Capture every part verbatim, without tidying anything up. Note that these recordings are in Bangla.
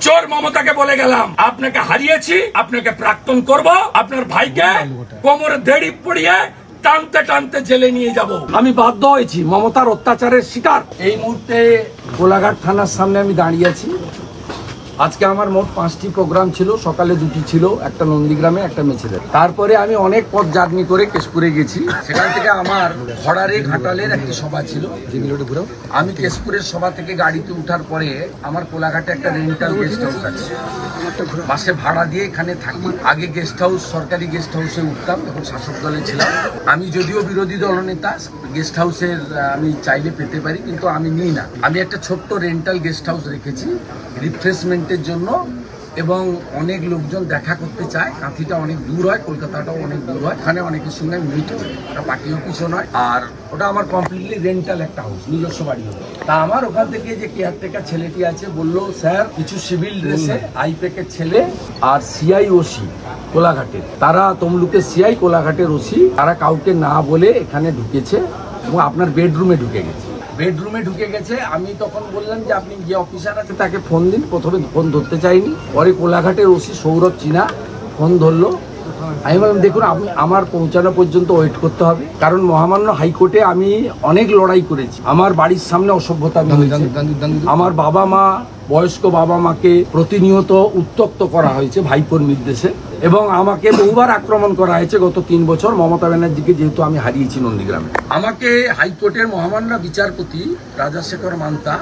চোর মমতাকে বলে গেলাম আপনাকে হারিয়েছি, আপনাকে প্রাক্তন করব, আপনার ভাইকে কোমরে দেড়ি পড়িয়ে টানতে টানতে জেলে নিয়ে যাব। আমি বাধ্য হয়েছি মমতার অত্যাচারের শিকার। এই মুহূর্তে কোলাঘাট থানার সামনে আমি দাঁড়িয়ে আছি। আজকে আমার মোট পাঁচটি প্রোগ্রাম ছিল, সকালে দুটি ছিল, একটা নন্দীগ্রামে একটা মেছেদে। তারপরে আমি অনেক পথ জার্নি করে কেশপুরে গেছি। সেখান থেকে আমার খড়ারে ঘাটালের একটি সভা ছিল। আমি কেশপুরের সভা থেকে গাড়িতে উঠার পরে আমার কোলাঘাটে একটা রেন্টাল গেস্ট হাউস আছে, বাসে ভাড়া দিয়ে এখানে থাকি। আগে গেস্ট হাউস সরকারি গেস্ট হাউসে উঠতাম, এখন শাসক দলে ছিলাম। আমি যদিও বিরোধী দলনেতা, গেস্ট হাউসের আমি চাইলে পেতে পারি, কিন্তু আমি নিই না। আমি একটা ছোট্ট রেন্টাল গেস্ট হাউস রেখেছি রিফ্রেশমেন্টের জন্য, এবং অনেক লোকজন দেখা করতে চায়। কাঁথিটা অনেক দূর হয়, কলকাতাটাও অনেক দূর হয়, এখানে অনেকের সঙ্গে মিট করি। ওটা পার্টি অফিসও নয়, আর ওটা আমার কমপ্লিটলি রেন্টাল একটা হাউস, নিজস্ব বাড়ি হবে। তা আমার ওখান থেকে যে কেয়ারটেকার ছেলেটি আছে বলল, স্যার কিছু সিভিল ড্রেসে আইপ্যাকের ছেলে আর সিআই ওসি কোলাঘাটের, তারা তমলুকের সিআই কোলাঘাটের ওসি, তারা কাউকে না বলে এখানে ঢুকেছে এবং আপনার বেডরুমে ঢুকে গেছে। বেডরুমে ঢুকে গেছে। আমি তখন বললাম যে আপনি যে অফিসার আছে তাকে ফোন দিন। প্রথমে ফোন ধরতে চাইনি, পরে কোলাঘাটের ওসি সৌরভ চীনা ফোন ধরলো। আমি বললাম দেখুন, আপনি আমার পৌঁছানো পর্যন্ত ওয়েট করতে হবে, কারণ মহামান্য হাইকোর্টে আমি অনেক লড়াই করেছি। আমার বাড়ির সামনে অসভ্যতা হয়েছে, আমার বাবা মা, বয়স্ক বাবা মাকে প্রতিনিয়ত উত্তক্ত করা হয়েছে ভাইপোর নির্দেশে, এবং আমাকে বহুবার আক্রমণ করা হয়েছে গত তিন বছর মমতা ব্যানার্জিকে, যেহেতু আমি হারিয়েছি নন্দীগ্রামে। আমাকে হাইকোর্টের মহামান্য বিচারপতি রাজাশেখর মান্তা,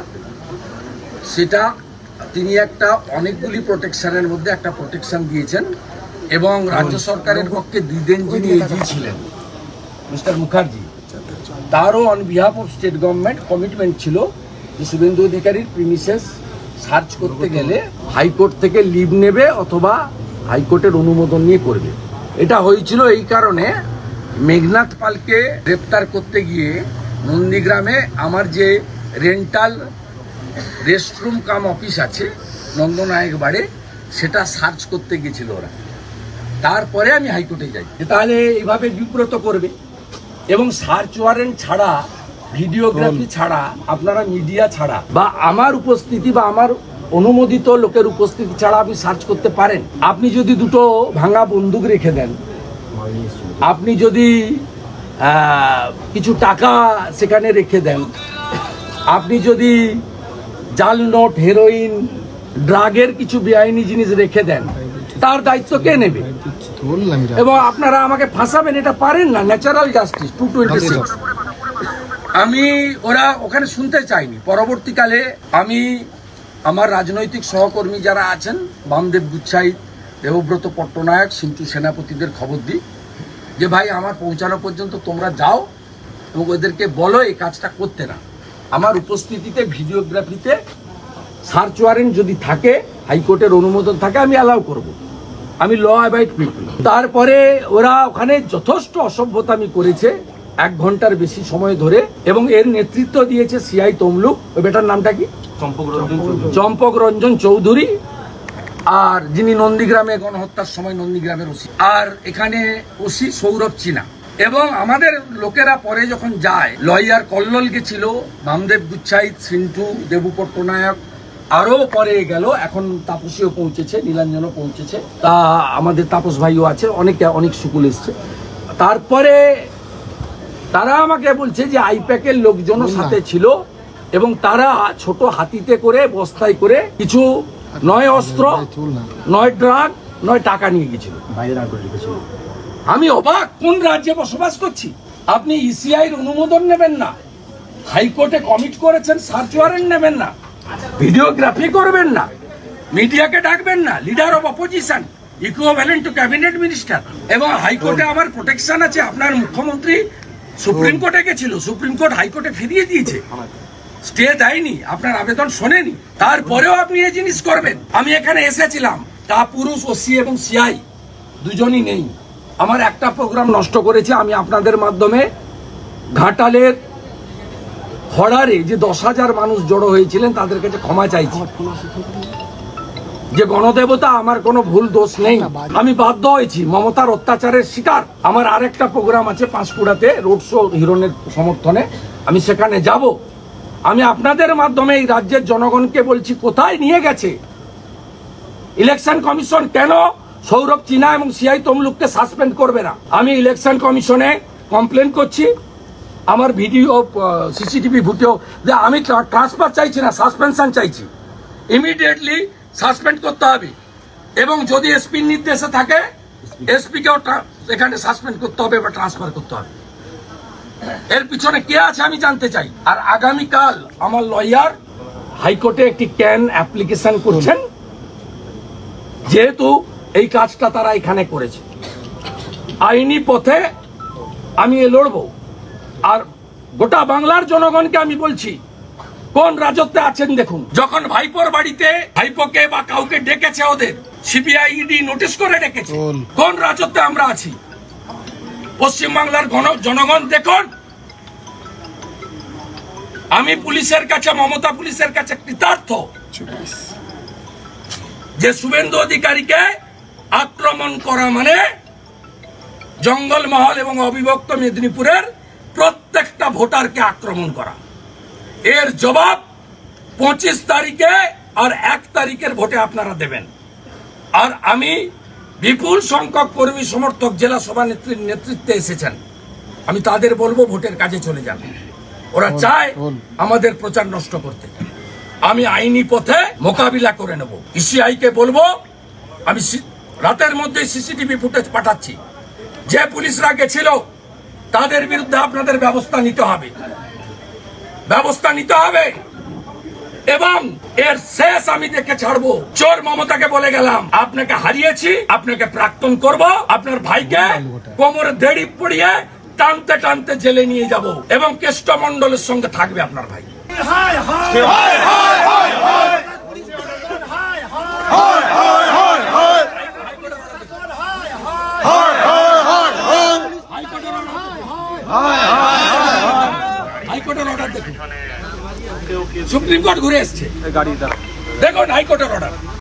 সেটা তিনি একটা অনেকগুলি প্রোটেকশনের মধ্যে একটা প্রোটেকশন দিয়েছেন, এবং রাজ্য সরকারের পক্ষে দিদেন যিনি এজি ছিলেন মিস্টার মুখার্জি, তারও on behalf of state government commitment ছিল যে শুভেন্দু অধিকারীর প্রিমিসেস সার্চ করতে গেলে হাইকোর্ট থেকে লিভ নেবে অথবা হাইকোর্টের অনুমোদন নিয়ে করবে। এটা হয়েছিল এই কারণে, মেঘনাথ পালকে গ্রেপ্তার করতে গিয়ে নন্দীগ্রামে আমার যে রেন্টাল রেস্টরুম কাম অফিস আছে নন্দনায়ক বাড়ে, সেটা সার্চ করতে গিয়েছিল ওরা। তারপরে আমি হাইকোর্টে যাই, তাহলে এইভাবে বিব্রত করবে। এবং সার্চ ওয়ারেন্ট ছাড়া, ভিডিওগ্রাফি ছাড়া, আপনারা মিডিয়া ছাড়া বা আমার উপস্থিতি বা আমার অনুমোদিত লোকের উপস্থিতি ছাড়া আপনি সার্চ করতে পারেন। আপনি যদি দুটো ভাঙা বন্দুক রেখে দেন, আপনি যদি কিছু টাকা সেখানে রেখে দেন, আপনি যদি জাল নোট, হেরোইন, ড্রাগের কিছু বেআইনি জিনিস রেখে দেন, তার দায়িত্ব কে নেবে? এবং আপনারা আমাকে ফাঁসাবেন, এটা পারেন না। Natural justice two twenty six আমি ওরা ওখানে শুনতে চাইনি। পরবর্তীকালে আমি আমার রাজনৈতিক সহকর্মী যারা আছেন, বামদেব গুচ্ছাই, দেবব্রত পট্টনায়ক, সিন্টু সেনাপতিদের খবর দিই যে ভাই আমার পৌঁছানো পর্যন্ত তোমরা যাও এবং ওদেরকে বলো এই কাজটা করতে না। আমার উপস্থিতিতে ভিডিওগ্রাফিতে সার্চ ওয়ারেন্ট যদি থাকে, হাইকোর্টের অনুমোদন থাকে, আমি অ্যালাউ করব। আমি ল অ্যাবাইড পিপল। তারপরে ওরা ওখানে যথেষ্ট অসভ্যতামি করেছে এক ঘন্টার বেশি সময় ধরে, এবং এর নেতৃত্ব দিয়েছে সিআই তমলুক, ওই বেটার নামটা কি, চম্পক রঞ্জন চৌধুরী, আর যিনি নন্দীগ্রামে গণহত্যার সময় নন্দীগ্রামের ওসি, আর এখানে ওসি সৌরভ চীনা। এবং আমাদের লোকেরা পরে যখন যায়, লয়ার কল্লোল গেছিল, বামদেব গুচ্ছাই, সিন্টু, দেবু পট্টনায়ক, আরো পরে গেল, এখন তাপসীও পৌঁছেছে, নীলাঞ্জনও পৌঁছেছে, তা আমাদের তাপস ভাইও আছে, অনেকে অনেক সুকুল এসছে। তারপরে তারা আমাকে বলছে যে আইপ্যাকের লোকজনও সাথে ছিল, এবং তারা ছোট হাতিতে করে, বস্তায় করে কিছু নয় অস্ত্র, নয় ড্রাগ, নয় টাকা নিয়ে গেছিল। আমি অবাক, কোন রাজ্যে বসবাস করছি? আপনি ইসিআইয়ের অনুমোদন নেবেন না, হাইকোর্টে কমিট করেছেন, সার্চ ওয়ারেন্ট নেবেন না, ভিডিওগ্রাফি করবেন না, মিডিয়াকে ডাকবেন না, leader of opposition equivalent to cabinet minister, এবং হাইকোর্টে আমার প্রোটেকশন আছে। আপনার মুখ্যমন্ত্রী সুপ্রিম কোর্টে গেছিল, সুপ্রিম কোর্ট হাইকোর্টে ফিরিয়ে দিয়েছে, স্টে দেয়নি, আপনার আবেদন শোনেনি, তারপরেও আপনি এই জিনিস করবেন। আমি এখানে এসেছিলাম, তা পুরুষ ওসি এবং সিআই দুজনই নেই। আমার একটা প্রোগ্রাম নষ্ট করেছে। আমি আপনাদের মাধ্যমে ঘাটালের খড়ারে যে দশ হাজার মানুষ জড়ো হয়েছিলেন তাদের কাছে ক্ষমা চাইছি, যে গণদেবতা, আমার কোনো ভুল দোষ নেই। আমি বাধ্য হয়েছি মমতার অত্যাচারের শিকার। আমার আরেকটা প্রোগ্রাম আছে পাঁশকুড়াতে, রোড শো হিরণের সমর্থনে, আমি সেখানে যাব। আমি আপনাদের মাধ্যমে এই রাজ্যের জনগণকে বলছি, কোথায় নিয়ে গেছে ইলেকশন কমিশন কেন সৌরভ চিনা এবং সিআই তমলুককে সাসপেন্ড করবে না? আমি ইলেকশন কমিশনে কমপ্লেন করছি, আমার ভিডিও সিসিটিভি ফুটেও যে আমি ট্রান্সফার চাইছি না, সাসপেনশন চাইছি। ইমিডিয়েটলি সাসপেন্ড করতে হবে এবং যদি এসপির নির্দেশে থাকে এসপিকেও এখানে সাসপেন্ড করতে হবে বা ট্রান্সফার করতে হবে। এর পিছনে কে আছে আমি জানতে চাই। আর আগামীকাল আমার লয়ার হাইকোর্টে একটি ক্যান অ্যাপ্লিকেশন করছেন, যেহেতু এই কাজটা তারা এখানে করেছে। আইনি পথে আমি এ লড়বো। আর গোটা বাংলার জনগণকে আমি বলছি, কোন রাজত্বে আছেন দেখুন। যখন ভাইপোর বাড়িতে ভাইপোকে বা কাউকে ডেকেছে, ওদের সিবিআই ইডি নোটিশ করে ডেকেছে, কোন রাজত্বে আমরা আছি? পশ্চিমবাংলার জনগণ দেখুন, আমি পুলিশের কাছে, মমতা পুলিশের কাছে কৃতার্থ যে শুভেন্দু অধিকারীকে আক্রমণ করা মানে জঙ্গলমহল এবং অবিভক্ত মেদিনীপুরের প্রত্যেকটা ভোটারকে আক্রমণ করা। এর জবাব পঁচিশ তারিখে আর এক তারিখের ভোটে আপনারা দেবেন। আর আমি বিপুল সংখ্যক কর্মী সমর্থক জেলা সভানেত্রীর নেতৃত্বে এসেছেন, আমি তাদের বলবো ভোটের কাজে চলে যান। ওরা চায় আমাদের প্রচার নষ্ট করতে। আমি আইনি পথে মোকাবিলা করে নেব। ইসিআই কে বলবো, আমি রাতের মধ্যে সিসিটিভি ফুটেজ পাঠাচ্ছি। যে পুলিশরা গেছিল তাদের বিরুদ্ধে আপনাদের ব্যবস্থা নিতে হবে, ব্যবস্থা নিতে হবে। এবং এর শেষ আমি দেখে ছাড়বো। চোর মমতাকে বলে গেলাম, আপনাকে হারিয়েছি, আপনাকে প্রাক্তন করব, আপনার ভাইকে কোমরে দেড়ি পড়িয়ে টানতে টানতে জেলে নিয়ে যাব এবং কেষ্টমণ্ডলের সঙ্গে থাকবে আপনার ভাই। হাইকোর্টের অর্ডার দেখুন, সুপ্রিম কোর্ট ঘুরে এসছে, দেখুন হাইকোর্টের অর্ডার।